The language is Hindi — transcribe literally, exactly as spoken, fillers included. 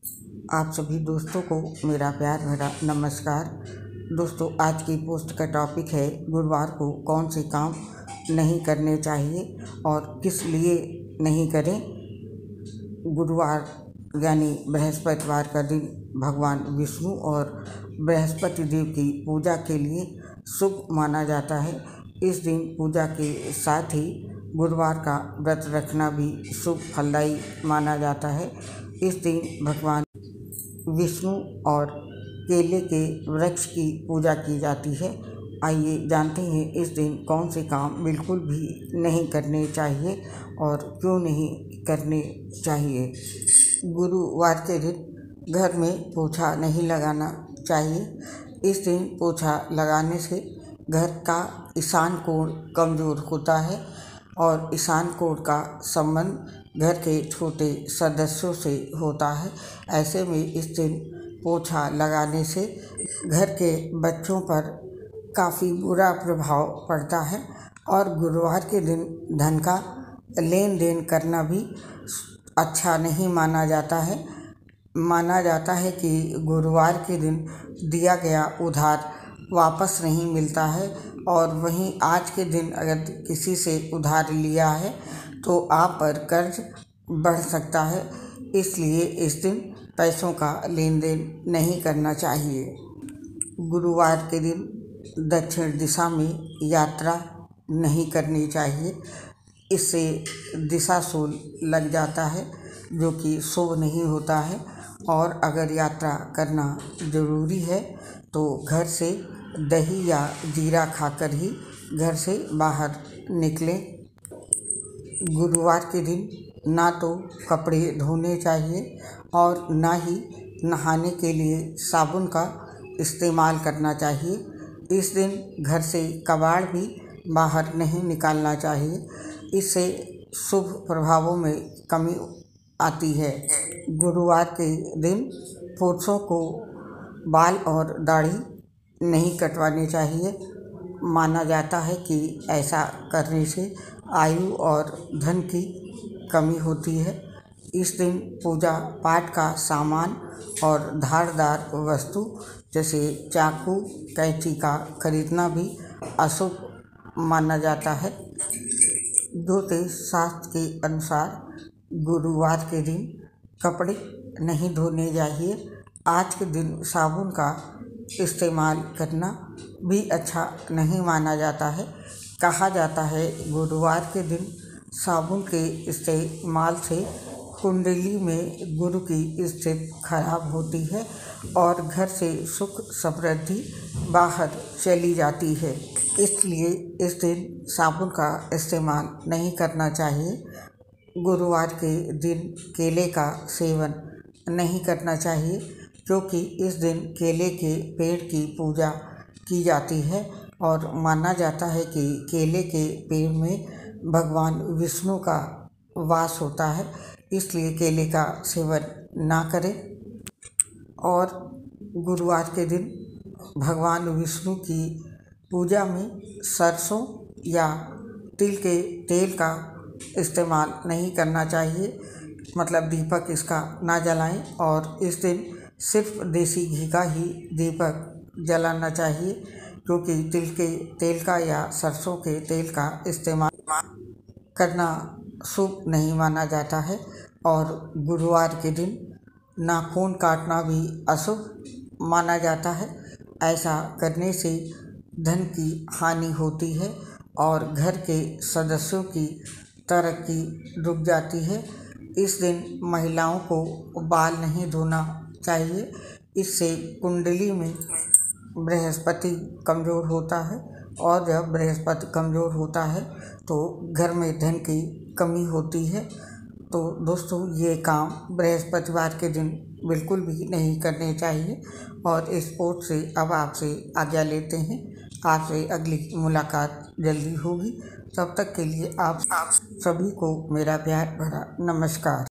आप सभी दोस्तों को मेरा प्यार भरा नमस्कार। दोस्तों, आज की पोस्ट का टॉपिक है गुरुवार को कौन से काम नहीं करने चाहिए और किस लिए नहीं करें। गुरुवार यानी बृहस्पतिवार का दिन भगवान विष्णु और बृहस्पति देव की पूजा के लिए शुभ माना जाता है। इस दिन पूजा के साथ ही गुरुवार का व्रत रखना भी शुभ फलदायी माना जाता है। इस दिन भगवान विष्णु और केले के वृक्ष की पूजा की जाती है। आइए जानते हैं इस दिन कौन से काम बिल्कुल भी नहीं करने चाहिए और क्यों नहीं करने चाहिए। गुरुवार के दिन घर में पोछा नहीं लगाना चाहिए। इस दिन पोछा लगाने से घर का ईशान कोण कमज़ोर होता है और ईशान कोण का संबंध घर के छोटे सदस्यों से होता है। ऐसे में इस दिन पोछा लगाने से घर के बच्चों पर काफ़ी बुरा प्रभाव पड़ता है और गुरुवार के दिन धन का लेन देन करना भी अच्छा नहीं माना जाता है। माना जाता है कि गुरुवार के दिन दिया गया उधार वापस नहीं मिलता है और वहीं आज के दिन अगर किसी से उधार लिया है तो आप पर कर्ज बढ़ सकता है। इसलिए इस दिन पैसों का लेन देन नहीं करना चाहिए। गुरुवार के दिन दक्षिण दिशा में यात्रा नहीं करनी चाहिए। इससे दिशाशूल लग जाता है जो कि शुभ नहीं होता है और अगर यात्रा करना ज़रूरी है तो घर से दही या जीरा खाकर ही घर से बाहर निकलें। गुरुवार के दिन ना तो कपड़े धोने चाहिए और ना ही नहाने के लिए साबुन का इस्तेमाल करना चाहिए। इस दिन घर से कबाड़ भी बाहर नहीं निकालना चाहिए। इससे शुभ प्रभावों में कमी आती है। गुरुवार के दिन पुरुषों को बाल और दाढ़ी नहीं कटवानी चाहिए। माना जाता है कि ऐसा करने से आयु और धन की कमी होती है। इस दिन पूजा पाठ का सामान और धारदार वस्तु जैसे चाकू कैंची का खरीदना भी अशुभ माना जाता है। ज्योतिष शास्त्र के अनुसार गुरुवार के दिन कपड़े नहीं धोने चाहिए। आज के दिन साबुन का इस्तेमाल करना भी अच्छा नहीं माना जाता है। कहा जाता है गुरुवार के दिन साबुन के इस्तेमाल से कुंडली में गुरु की स्थिति खराब होती है और घर से सुख समृद्धि बाहर चली जाती है। इसलिए इस दिन साबुन का इस्तेमाल नहीं करना चाहिए। गुरुवार के दिन केले का सेवन नहीं करना चाहिए क्योंकि इस दिन केले के पेड़ की पूजा की जाती है और माना जाता है कि केले के पेड़ में भगवान विष्णु का वास होता है। इसलिए केले का सेवन ना करें और गुरुवार के दिन भगवान विष्णु की पूजा में सरसों या तिल के तेल का इस्तेमाल नहीं करना चाहिए। मतलब दीपक इसका ना जलाएं और इस दिन सिर्फ देसी घी का ही दीपक जलाना चाहिए क्योंकि तिल के तेल का या सरसों के तेल का इस्तेमाल करना शुभ नहीं माना जाता है। और गुरुवार के दिन नाखून काटना भी अशुभ माना जाता है। ऐसा करने से धन की हानि होती है और घर के सदस्यों की तरक्की रुक जाती है। इस दिन महिलाओं को बाल नहीं धोना चाहिए। इससे कुंडली में बृहस्पति कमज़ोर होता है और जब बृहस्पति कमज़ोर होता है तो घर में धन की कमी होती है। तो दोस्तों, ये काम बृहस्पतिवार के दिन बिल्कुल भी नहीं करने चाहिए और इस पोस्ट से अब आपसे आज्ञा लेते हैं। आपसे अगली मुलाकात जल्दी होगी। तब तक के लिए आप सभी को मेरा प्यार भरा नमस्कार।